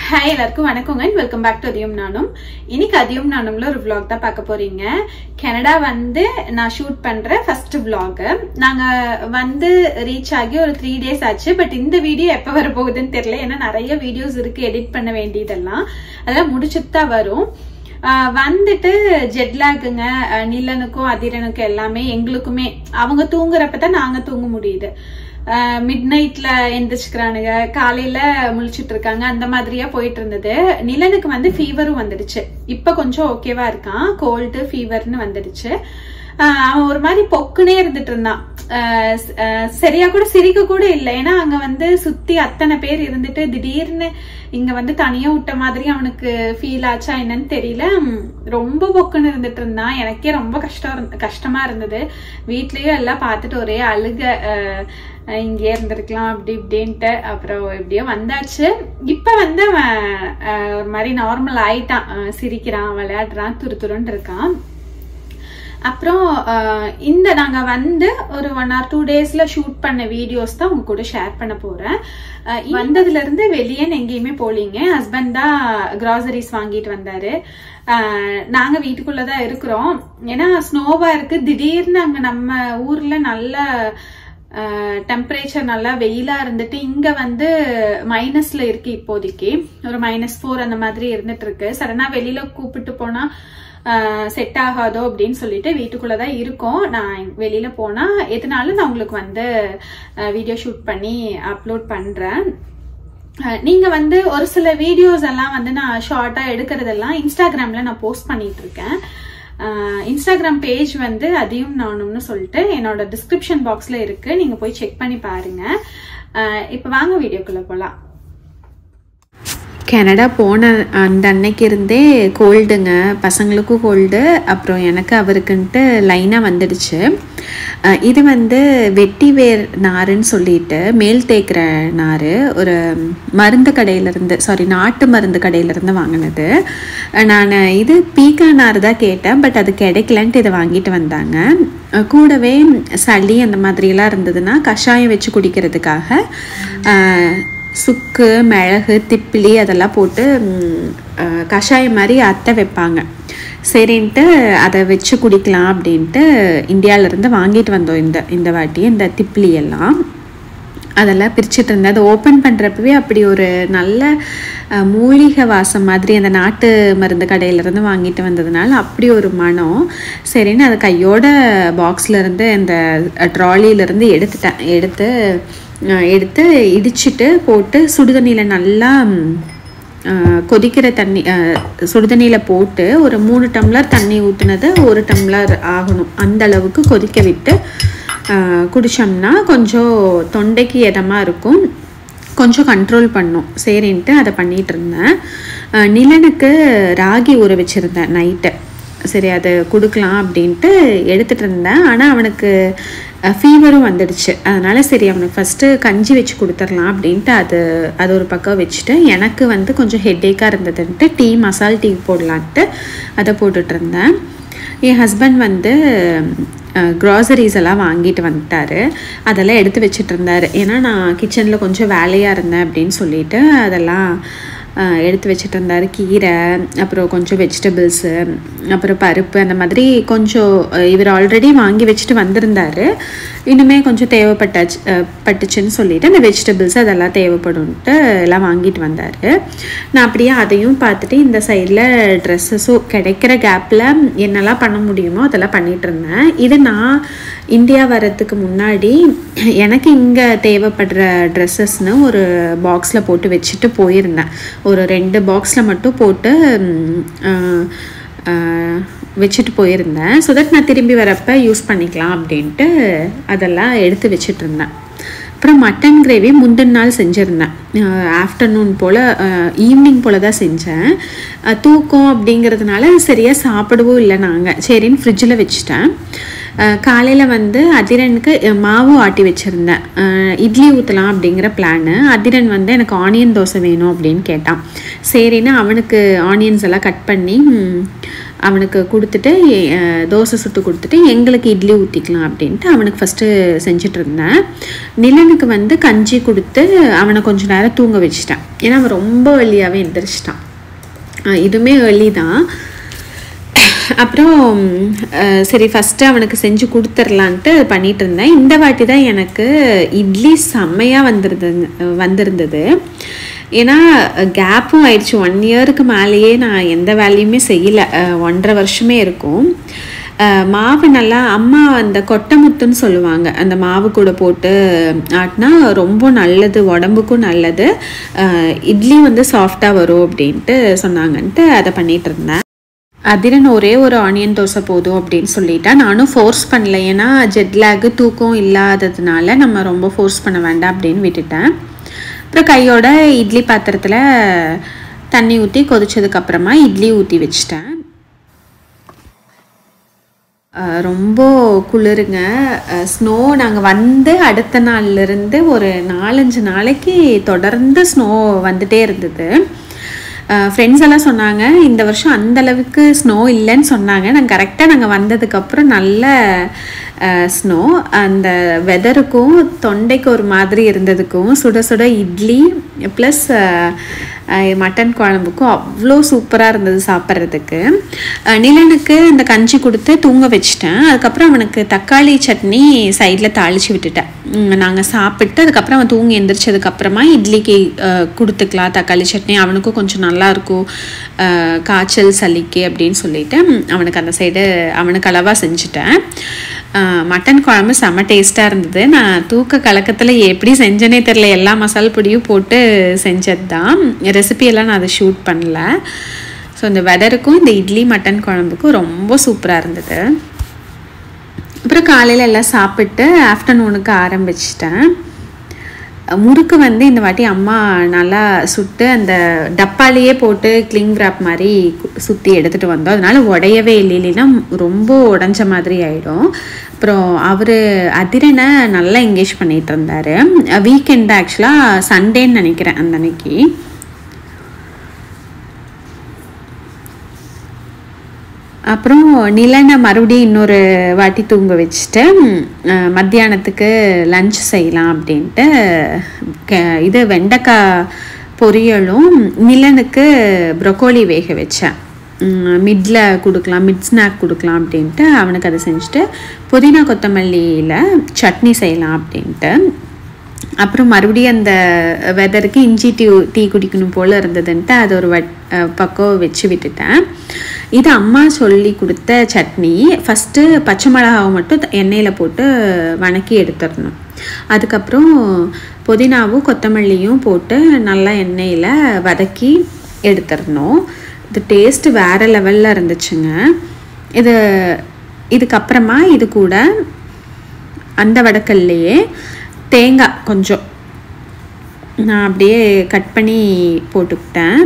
Hi எல்லாருக்கும் வணக்கங்க and welcome back to அதியும் நானும். இன்னைக்கு அதியும் நானும்ல ஒரு vlog தான் பார்க்க போறீங்க. கனடா வந்து நான் ஷூட் பண்ற ஃபர்ஸ்ட் vlog. நாங்க வந்து ரீச் ஆகி ஒரு 3 days ஆச்சு. பட் இந்த வீடியோ எப்ப வர போகுதுன்னு தெரியல. ஏன்னா நிறைய வீடியோஸ் இருக்கு எடிட் பண்ண வேண்டியதெல்லாம். அதெல்லாம் முடிச்சுட்டு தான் வரும். வந்துட்டு ஜெட்லாகுங்க, நிலனுக்கும் அதிரனுக்கும் எல்லாமே எங்களுக்குமே அவங்க தூங்குறப்பதான் நாங்க தூங்க முடியுது. மிட் நைட்ல எந்திரிச்சுக்கிறானுங்க, காலையில முழிச்சிட்டு இருக்காங்க, அந்த மாதிரியா போயிட்டு இருந்தது. நிலனுக்கு வந்து ஃபீவரும் வந்துடுச்சு. இப்ப கொஞ்சம் ஓகேவா இருக்கான். கோல்டு ஃபீவர்னு வந்துடுச்சு. அவன் ஒரு மாதிரி பொக்குனே இருந்துட்டு இருந்தான். சரியா கூட சிரிக்க கூட இல்லை. ஏன்னா அங்க வந்து சுத்தி அத்தனை பேர் இருந்துட்டு திடீர்னு இங்க வந்து தனியா விட்ட மாதிரி அவனுக்கு ஃபீல் ஆச்சா என்னன்னு தெரியல. ரொம்ப பொக்குன்னு இருந்துட்டு இருந்தான். எனக்கே ரொம்ப கஷ்டமா இருந்தது. வீட்லயும் எல்லாம் பார்த்துட்டு ஒரே அழுக, இங்கே இருந்திருக்கலாம் அப்படி இப்படின்ட்டு. அப்புறம் எப்படியோ வந்தாச்சு. இப்ப வந்து அவன் ஒரு மாதிரி நார்மல் ஆயிட்டான். சிரிக்கிறான், விளையாடுறான், துருத்துருன்னு இருக்கான். அப்புறம் இந்த நாங்க வந்து ஒரு 1 or 2 daysல ஷூட் பண்ண வீடியோஸ் தான் உங்க கூட ஷேர் பண்ண போறேன். வந்ததுல இருந்து வெளியே எங்கேயுமே போலீங்க. ஹஸ்பண்ட் தான் கிராசரிஸ் வாங்கிட்டு வந்தாரு. நாங்க வீட்டுக்குள்ளதான் இருக்கிறோம். ஏன்னா ஸ்னோவா இருக்கு. திடீர்னு அங்க நம்ம ஊர்ல நல்ல டெம்பரேச்சர் நல்லா வெயிலா இருந்துட்டு இங்க வந்து மைனஸ்ல இருக்கு. இப்போதைக்கு ஒரு -4 அந்த மாதிரி இருந்துட்டு இருக்கு. சடனா வெளியில கூப்பிட்டு போனா செட் ஆகாதோ அப்படின்னு சொல்லிட்டு வீட்டுக்குள்ளதான் இருக்கோம். நான் வெளியில போனா எதுனாலும் நான் உங்களுக்கு வந்து வீடியோ ஷூட் பண்ணி அப்லோட் பண்றேன். நீங்க வந்து ஒரு சில வீடியோஸ் எல்லாம் வந்து நான் ஷார்ட்டா எடுக்கிறதெல்லாம் இன்ஸ்டாகிராம்ல நான் போஸ்ட் பண்ணிட்டு இருக்கேன். இன்ஸ்டாகிராம் பேஜ் வந்து அதியும் நானும்னு சொல்லிட்டு என்னோட டிஸ்கிரிப்ஷன் பாக்ஸ்ல இருக்கு. நீங்க போய் செக் பண்ணி பாருங்க. இப்ப வாங்க வீடியோக்குள்ள போலாம். கனடா போன அந்த அன்னைக்கு இருந்தே கோல்டுங்க. பசங்களுக்கும் கோல்டு, அப்புறம் எனக்கு அவருக்குன்ட்டு லைனாக வந்துடுச்சு. இது வந்து வெட்டிவேர் நாருன்னு சொல்லிட்டு மேல் தேய்க்கிற நார். ஒரு மருந்து கடையிலேருந்து, நாட்டு மருந்து கடையிலேருந்து வாங்கினது. நான் இது பீக்கா நார் தான் கேட்டேன். பட் அது கிடைக்கலன்ட்டு இதை வாங்கிட்டு வந்தாங்க. கூடவே சளி அந்த மாதிரிலாம் இருந்ததுன்னா கஷாயம் வச்சு குடிக்கிறதுக்காக சுக்கு, மிளகு, திப்பிலி அதெல்லாம் போட்டு கஷாயம் மாதிரி அத்தை வைப்பாங்க. சரின்ட்டு அதை வச்சு குடிக்கலாம் அப்படின்ட்டு இந்தியாவிலேருந்து வாங்கிட்டு வந்தோம். இந்த வாட்டி இந்த திப்பிலி எல்லாம் அதெல்லாம் பிரிச்சுட்டு இருந்தேன். அதை ஓப்பன் பண்ணுறப்பவே அப்படி ஒரு நல்ல மூலிகை வாசம் மாதிரி அந்த நாட்டு மருந்து கடையிலேருந்து வாங்கிட்டு வந்ததுனால அப்படி ஒரு மனம். சரின்னு அதை கையோட பாக்ஸ்லேருந்து இந்த ட்ராலியிலேருந்து எடுத்து இடிச்சிட்டு போட்டு சுடுதண்ணியில் நல்லா கொதிக்கிற தண்ணி சுடுதண்ணியில் போட்டு ஒரு 3 டம்ளர் தண்ணி ஊற்றுனது 1 டம்ளர் ஆகணும் அந்த அளவுக்கு கொதிக்க விட்டு குடித்தோம்னா கொஞ்சம் தொண்டைக்கு இதமாக இருக்கும், கொஞ்சம் கண்ட்ரோல் பண்ணும். சரின்ட்டு அதை பண்ணிகிட்டு இருந்தேன். நிலனுக்கு ராகி ஊற வச்சுருந்தேன் நைட்டு. சரி அதை கொடுக்கலாம் அப்படின்ட்டு எடுத்துகிட்டு இருந்தேன். ஆனால் அவனுக்கு ஃபீவரும் வந்துடுச்சு. அதனால் சரி அவனுக்கு ஃபஸ்ட்டு கஞ்சி வச்சு கொடுத்துர்லாம் அப்படின்ட்டு அது ஒரு பக்கம் வச்சுட்டு, எனக்கு வந்து கொஞ்சம் ஹெட்டேக்காக இருந்ததுன்ட்டு மசால் டீ போடலான்ட்டு அதை போட்டுட்ருந்தேன். என் ஹஸ்பண்ட் வந்து க்ராசரிஸ் எல்லாம் வாங்கிட்டு வந்துட்டாரு. அதெல்லாம் எடுத்து வச்சுட்டு இருந்தார். ஏன்னா நான் கிச்சனில் கொஞ்சம் வேலையாக இருந்தேன் அப்படின்னு சொல்லிட்டு அதெல்லாம் எடுத்து வச்சுட்டு இருந்தார். கீரை, அப்புறம் கொஞ்சம் வெஜிடபிள்ஸு, அப்புறம் பருப்பு, அந்த மாதிரி கொஞ்சம் இவர் ஆல்ரெடி வாங்கி வச்சுட்டு வந்திருந்தார். இன்னுமே கொஞ்சம் பட்டுச்சுன்னு சொல்லிட்டு அந்த வெஜிடபிள்ஸ் அதெல்லாம் தேவைப்படும்ன்ட்டு எல்லாம் வாங்கிட்டு வந்தார். நான் அப்படியே அதையும் பார்த்துட்டு இந்த சைடில் ட்ரெஸ்ஸஸும் கிடைக்கிற கேப்பில் என்னெல்லாம் பண்ண முடியுமோ அதெல்லாம் பண்ணிகிட்டு இருந்தேன். இது நான் இந்தியா வர்றதுக்கு முன்னாடி எனக்கு இங்கே தேவைப்படுற ட்ரெஸ்ஸஸ்னு ஒரு பாக்ஸில் போட்டு வச்சுட்டு போயிருந்தேன். ஒரு 2 பாக்ஸில் மட்டும் போட்டு வச்சுட்டு போயிருந்தேன். ஸோ தட் நான் திரும்பி வரப்போ யூஸ் பண்ணிக்கலாம் அப்படின்ட்டு அதெல்லாம் எடுத்து வச்சுட்டு இருந்தேன். அப்புறம் மட்டன் கிரேவி முந்தின நாள் செஞ்சுருந்தேன். ஆஃப்டர்நூன் போல், ஈவினிங் போல் தான் செஞ்சேன். தூக்கம் அப்படிங்கிறதுனால சரியாக சாப்பிடவும் இல்லை நாங்கள். சரின்னு ஃப்ரிட்ஜில் வச்சுட்டேன். காலையில் வந்து அதிரனுக்கு மாவு ஆட்டி வச்சுருந்தேன். இட்லி ஊற்றலாம் அப்படிங்கிற பிளானு. அதிரன் வந்து எனக்கு ஆனியன் தோசை வேணும் அப்படின்னு கேட்டான். சரின்னு அவனுக்கு ஆனியன்ஸ் எல்லாம் கட் பண்ணி அவனுக்கு கொடுத்துட்டு தோசை சுட்டு கொடுத்துட்டு எங்களுக்கு இட்லி ஊற்றிக்கலாம் அப்படின்ட்டு அவனுக்கு ஃபஸ்ட்டு செஞ்சுட்டு இருந்தேன். நிலனுக்கு வந்து கஞ்சி கொடுத்து அவனை கொஞ்சம் நேரம் தூங்க வச்சுட்டேன். ஏன்னா அவன் ரொம்ப வெளியாகவே எந்திரிச்சிட்டான். இதுவுமே வெளி தான். அப்புறம் சரி ஃபஸ்ட்டு அவனுக்கு செஞ்சு கொடுத்துர்லான்ட்டு பண்ணிகிட்டு இருந்தேன். இந்த வாட்டி தான் எனக்கு இட்லி செம்மையாக வந்திருந்தது. ஏன்னா கேப்பும் ஆயிடுச்சு. 1 இயருக்கு மேலேயே நான் எந்த வேலையுமே செய்யலை. 1.5 வருஷமே இருக்கும். மாவு நல்லா அம்மா அந்த கொட்டைமுத்துன்னு சொல்லுவாங்க, அந்த மாவு கூட போட்டு ஆட்டினா ரொம்ப நல்லது, உடம்புக்கும் நல்லது, இட்லி வந்து சாஃப்டாக வரும் அப்படின்ட்டு சொன்னாங்கன்ட்டு அதை பண்ணிகிட்டு இருந்தேன். அதிரன் ஒரே ஒரு ஆனியன் தோசை போதும் அப்படின்னு சொல்லிட்டா. நானும் ஃபோர்ஸ் பண்ணல. ஏன்னா ஜெட்லாகு தூக்கம் இல்லாததுனால நம்ம ரொம்ப ஃபோர்ஸ் பண்ண வேண்டாம் அப்படின்னு விட்டுட்டேன். அப்புறம் கையோட இட்லி பாத்திரத்தில் தண்ணி ஊற்றி கொதிச்சதுக்கப்புறமா இட்லி ஊற்றி வச்சிட்டேன். ரொம்ப குளிருங்க. ஸ்னோ நாங்கள் வந்து அடுத்த நாள்லேருந்து ஒரு 4-5 நாளைக்கு தொடர்ந்து ஸ்னோ வந்துகிட்டே இருந்தது. ஃப்ரெண்ட்ஸ் எல்லாம் சொன்னாங்க இந்த வருஷம் அந்தளவுக்கு ஸ்னோ இல்லைன்னு சொன்னாங்க. கரெக்டாக நாங்கள் வந்ததுக்கப்புறம் நல்ல ஸ்னோ. அந்த வெதருக்கும் தொண்டைக்கு ஒரு மாதிரி இருந்ததுக்கும் சுட சுட இட்லி ப்ளஸ் மட்டன் குழம்புக்கும் அவ்வளோ சூப்பராக இருந்தது சாப்பிட்றதுக்கு. நிலனுக்கு இந்த கஞ்சி கொடுத்து தூங்க வச்சிட்டேன். அதுக்கப்புறம் அவனுக்கு தக்காளி சட்னி சைடில் தாளித்து விட்டுட்டேன். நாங்கள் சாப்பிட்டு அதுக்கப்புறம் அவன் தூங்கி எந்திரிச்சதுக்கப்புறமா இட்லிக்கு கொடுத்துக்கலாம் தக்காளி சட்னி, அவனுக்கும் கொஞ்சம் நல்லாயிருக்கும் காய்ச்சல் சளிக்கு அப்படின்னு சொல்லிட்டு அவனுக்கு அந்த சைடு அவனுக்கு அளவாக செஞ்சுட்டேன். மட்டன் குழம்பு செம்ம டேஸ்ட்டாக இருந்தது. நான் தூக்க கலக்கத்தில் எப்படி செஞ்சேனே தெரில. எல்லா மசாலா பொடியும் போட்டு செஞ்சது தான். ரெசிபியெல்லாம் நான் அதை ஷூட் பண்ணல. ஸோ இந்த வெதருக்கும் இந்த இட்லி மட்டன் குழம்புக்கும் ரொம்ப சூப்பராக இருந்தது. அப்புறம் காலையில் எல்லாம் சாப்பிட்டு ஆஃப்டர்நூனுக்கு ஆரம்பிச்சிட்டேன். முறுக்கு வந்து இந்த வாட்டி அம்மா நல்லா சுட்டு அந்த டப்பாலேயே போட்டு கிளிங் ராப் மாதிரி சுற்றி எடுத்துகிட்டு வந்தோம். அதனால உடையவே இல்லைன்னா ரொம்ப உடஞ்ச மாதிரி ஆகிடும். அப்புறம் அவர் அதிரனை நல்லா என்கேஜ் பண்ணிகிட்டு இருந்தார். வீக்கெண்டு ஆக்சுவலாக சண்டேன்னு நினைக்கிறேன் அந்த அன்னைக்கு. அப்புறம் நிலனை மறுபடியும் இன்னொரு வாட்டி தூங்க வச்சுட்டு மத்தியானத்துக்கு லஞ்ச் செய்யலாம் அப்படின்ட்டு இது வெண்டைக்காய் பொரியலும் நிலனுக்கு ப்ரொக்கோலி வேக வச்சேன். மிட் ஸ்நாக் கொடுக்கலாம் அப்படின்ட்டு அவனுக்கு அதை செஞ்சுட்டு புதினா கொத்தமல்லியில் சட்னி செய்யலாம் அப்படின்ட்டு. அப்புறம் மறுபடியும் அந்த வெதருக்கு இஞ்சி டீ குடிக்கணும் போல் இருந்ததுன்ட்டு அது ஒரு பக்கம் வச்சு விட்டுட்டேன். இது அம்மா சொல்லி கொடுத்த சட்னி. ஃபஸ்ட்டு பச்சை மிளகாவை மட்டும் எண்ணெயில் போட்டு வணக்கி எடுத்துடணும். அதுக்கப்புறம் புதினாவும் கொத்தமல்லியும் போட்டு நல்லா எண்ணெயில் வதக்கி எடுத்துடணும். இது டேஸ்ட்டு வேறு லெவலில் இருந்துச்சுங்க. இதுக்கப்புறமா இது கூட அந்த வடக்கல்லையே தேங்காய் கொஞ்சம் நான் அப்படியே கட் பண்ணி போட்டுக்கிட்டேன்.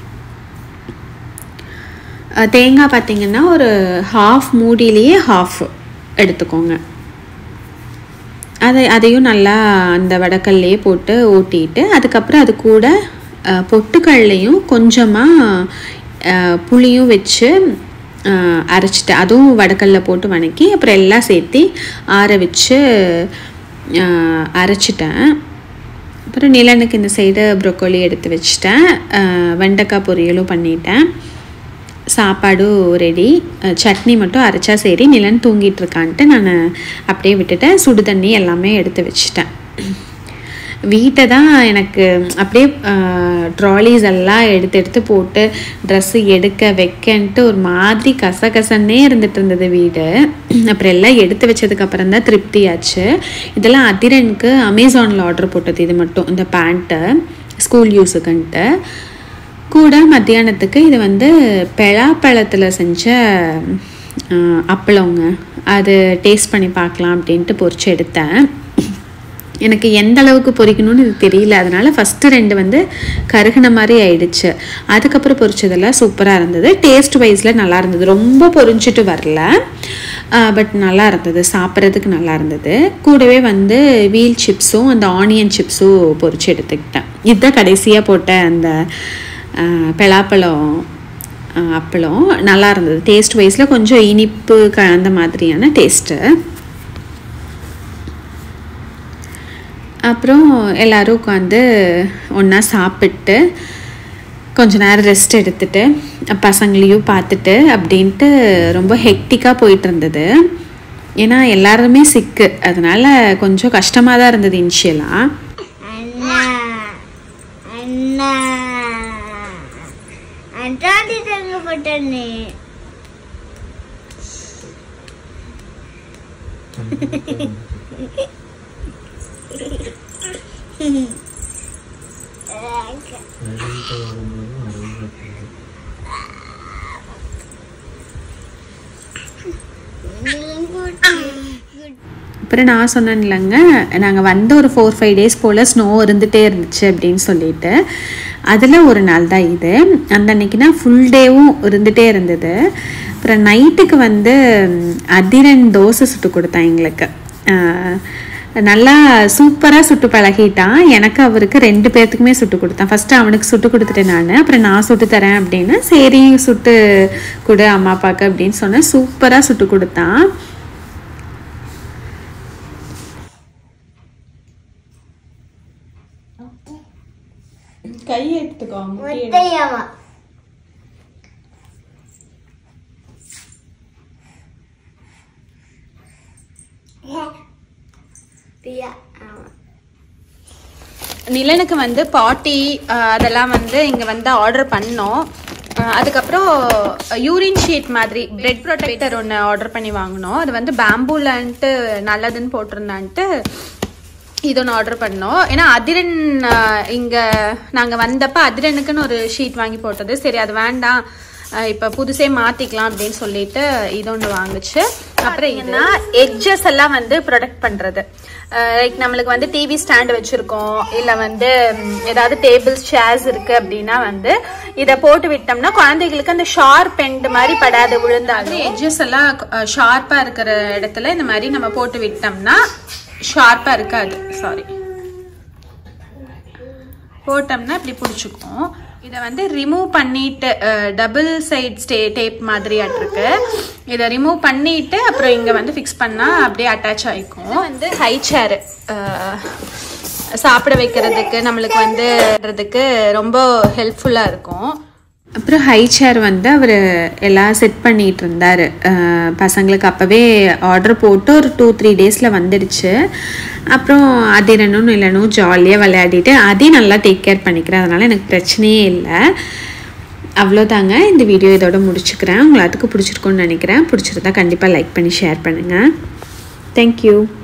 தேங்காய் பார்த்திங்கன்னா ஒரு ஹாஃப் மூடியிலேயே ஹாஃப் எடுத்துக்கோங்க. அதையும் நல்லா அந்த வடக்கல்லையே போட்டு ஓட்டிட்டு அதுக்கப்புறம் அது கூட பொட்டுக்கல்லையும் கொஞ்சமாக புளியும் வச்சு அரைச்சிட்டேன். அதுவும் வடக்கல்ல போட்டு வணக்கி அப்புறம் எல்லாம் சேர்த்து ஆற வச்சு அரைச்சிட்டேன். அப்புறம் நிலனுக்கு இந்த சைடு ப்ரொக்கோலி எடுத்து வச்சிட்டேன். வெண்டைக்காய் பொரியலும் பண்ணிட்டேன். சாப்பாடும் ரெடி. சட்னி மட்டும் அரைச்சா சரி. நிலன் தூங்கிட்டு இருக்கான்ட்டு நான் அப்படியே விட்டுட்டேன். சுடு தண்ணி எல்லாமே எடுத்து வச்சிட்டேன். வீட்டை தான் எனக்கு அப்படியே ட்ராலிஸ் எல்லாம் எடுத்து போட்டு ட்ரெஸ்ஸு எடுக்க வைக்கன்ட்டு ஒரு மாதிரி கசகசன்னே இருந்துட்டு இருந்தது வீடு. அப்புறம் எல்லாம் எடுத்து வச்சதுக்கப்புறம் தான் திருப்தியாச்சு. இதெல்லாம் அதிரனுக்கு அமேசானில் ஆர்டர் போட்டது. இது மட்டும் இந்த பேண்ட்டு ஸ்கூல் யூஸுக்குன்ட்டு. கூட மத்தியானத்துக்கு இது வந்து பலாப்பழத்தில் செஞ்ச அப்பளங்க. அது டேஸ்ட் பண்ணி பார்க்கலாம் அப்படின்ட்டு பொரிச்சு எடுத்தேன். எனக்கு எந்த அளவுக்கு பொரிக்கணும்னு இது தெரியல. அதனால் ஃபஸ்ட்டு 2 வந்து கருகின மாதிரி ஆயிடுச்சு. அதுக்கப்புறம் பொரிச்சதெல்லாம் சூப்பராக இருந்தது. டேஸ்ட் வைஸில் நல்லா இருந்தது. ரொம்ப பொரிஞ்சிட்டு வரல. பட் நல்லா இருந்தது, சாப்பிட்றதுக்கு நல்லா இருந்தது. கூடவே வந்து வீல் சிப்ஸும் அந்த ஆனியன் சிப்ஸும் பொரிச்சு எடுத்துக்கிட்டேன். இதுதான் கடைசியாக போட்ட அந்த பலாப்பழம் அப்பளம் நல்லா இருந்தது. டேஸ்ட் வைஸில் கொஞ்சம் இனிப்பு கலந்த மாதிரியான டேஸ்ட்டு. அப்புறம் எல்லோரும் உட்காந்து ஒன்றா சாப்பிட்டு கொஞ்ச நேரம் ரெஸ்ட் எடுத்துட்டு பசங்களையும் பார்த்துட்டு அப்படின்ட்டு ரொம்ப ஹெக்டிக்காக போயிட்டு இருந்தது. ஏன்னா எல்லாருமே சிக்கு, அதனால கொஞ்சம் கஷ்டமாக தான் இருந்தது இனிஷியலாக. அப்புறம் நான் சொன்னேன் இல்லைங்க, நாங்கள் வந்து ஒரு 4-5 டேஸ் போல் ஸ்னோ இருந்துகிட்டே இருந்துச்சு அப்படின்னு சொல்லிட்டு, அதில் ஒரு நாள் தான் இது. அந்த அன்னைக்குனா ஃபுல் டேவும் இருந்துகிட்டே இருந்தது. அப்புறம் நைட்டுக்கு வந்து அதிரன் தோசை சுட்டு கொடுத்தான் எங்களுக்கு. நல்லா சூப்பராக சுட்டு பழகிட்டான். எனக்கு அவருக்கு 2 பேர்த்துக்குமே சுட்டு கொடுத்தான். ஃபஸ்ட்டு அவனுக்கு சுட்டு கொடுத்துட்டேன் நான், அப்புறம் நான் சுட்டு தரேன் அப்படின்னு. சரி சுட்டு கொடு அம்மா அப்பாவுக்கு அப்படின்னு சொன்னேன். சூப்பராக சுட்டு கொடுத்தான். கை எடுத்துக்கோ. நிலனுக்கு வந்து பாட்டி அதெல்லாம் வந்து இங்கே வந்து ஆர்டர் பண்ணோம். அதுக்கப்புறம் யூரின் ஷீட் மாதிரி பிரெட் ப்ரொடெக்டர் ஒன்று ஆர்டர் பண்ணி வாங்கினோம். அது வந்து பேம்பூலன்ட்டு நல்லதுன்னு போட்டிருந்தான்ட்டு இது ஒன்று ஆர்டர் பண்ணோம். ஏன்னா அதிரன் இங்கே நாங்கள் வந்தப்போ அதிரனுக்குன்னு ஒரு ஷீட் வாங்கி போட்டது. சரி அது வேண்டாம், இப்போ புதுசே மாற்றிக்கலாம் அப்படின்னு சொல்லிட்டு இது ஒன்று வாங்குச்சு. அப்புறம் என்னன்னா எட்ஜஸ் எல்லாம் வந்து ப்ரொடெக்ட் பண்ணுறது. லைக் நம்மளுக்கு வந்து டிவி ஸ்டாண்ட் வச்சுருக்கோம், இல்லை வந்து ஏதாவது டேபிள்ஸ் சேர்ஸ் இருக்குது அப்படின்னா வந்து இதை போட்டு விட்டோம்னா குழந்தைகளுக்கு அந்த ஷார்ப் எண்ட் மாதிரி படாது, விழுந்தாலும் எட்ஜஸ் எல்லாம் ஷார்ப்பாக இருக்கிற இடத்துல இந்த மாதிரி நம்ம போட்டு விட்டோம்னா ஷார்ப்பாக இருக்காது. சாரி, போட்டோம்னா இப்படி பிடிச்சிக்கும். இதை வந்து ரிமூவ் பண்ணிட்டு டபுள் சைட் டேப் மாதிரி இருக்கு. இதை ரிமூவ் பண்ணிட்டு அப்புறம் இங்கே வந்து ஃபிக்ஸ் பண்ணால் அப்படியே அட்டாச் ஆகிக்கும். வந்து ஹை சேரு சாப்பிட வைக்கிறதுக்கு நம்மளுக்கு வந்து ரொம்ப ஹெல்ப்ஃபுல்லாக இருக்கும். அப்புறம் ஹை சேர் வந்து அவர் எல்லாம் செட் பண்ணிகிட்டு இருந்தார். பசங்களுக்கு அப்போவே ஆர்டர் போட்டு ஒரு 2-3 டேஸில் வந்துடுச்சு. அப்புறம் அதிரனும் இல்லைனும் ஜாலியாக விளையாடிட்டு அதையும் நல்லா டேக் கேர் பண்ணிக்கிறேன். அதனால் எனக்கு பிரச்சனையே இல்லை. அவ்வளோதாங்க, இந்த வீடியோ இதோட முடிச்சுக்கிறேன். உங்களுக்கு பிடிச்சிருக்குன்னு நினைக்கிறேன். பிடிச்சிருந்தா கண்டிப்பாக லைக் பண்ணி ஷேர் பண்ணுங்கள். தேங்க்யூ.